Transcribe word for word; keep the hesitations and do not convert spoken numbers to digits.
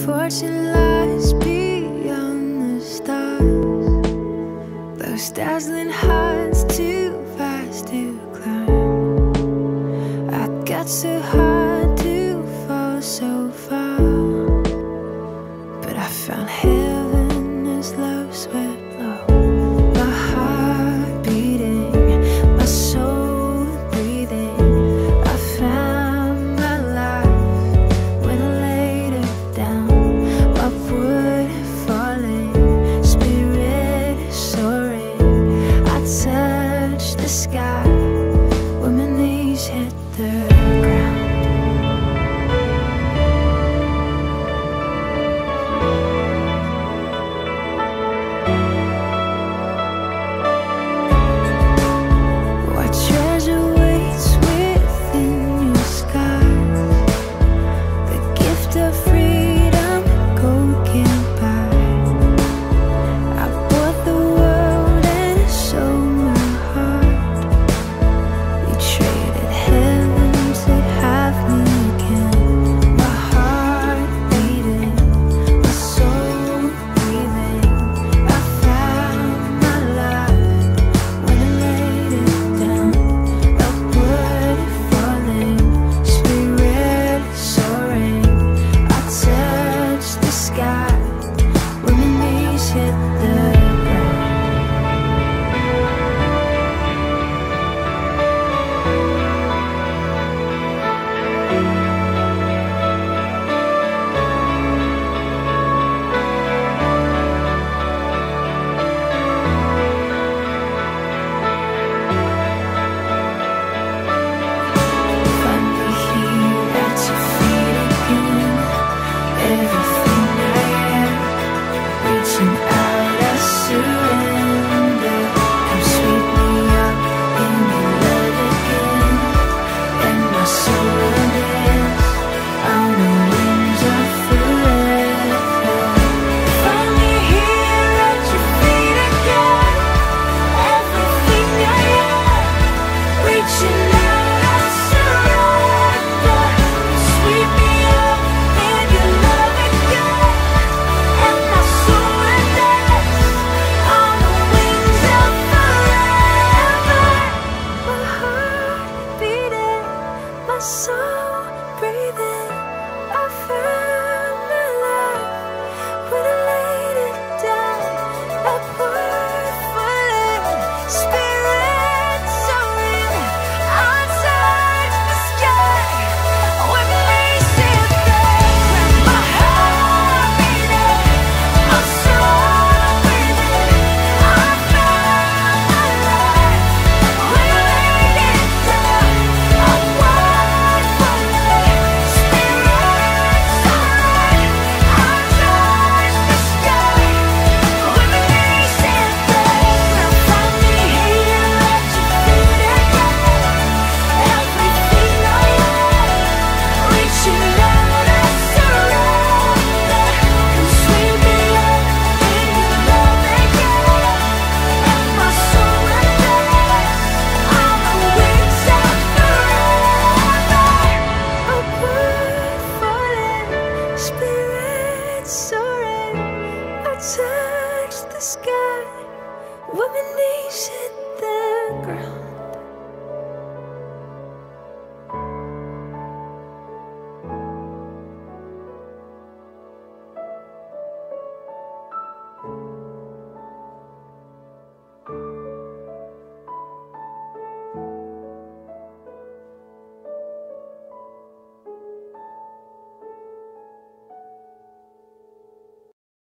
fortune lies beyond the stars. Those dazzling heights too fast to climb. I got so hard to fall so far, but I found heaven as love swept low. My heart beating, my soul breathing. I found my life when I laid it down. Upward falling, spirit soaring. I touched the sky when my knees hit the ground. What treasure waits within your skies? The gift of freedom gold can't buy. I bought the world and sold my heart. We traded heaven to have me again. My heart beating, my soul breathing. I found my life when I laid it down. Upward falling, spirit soaring. I touched the sky when my knees hit the ground. Finally here at your feet again. Everything I am, reaching out, I surrender. Come sweep me up in your love again, and my soul will dance on the wings of forever. Finally here at your feet again. Everything I am, reaching out, I surrender. Sweep me up in your love again, and my soul will dance on the wings of forever. My heart beating, my soul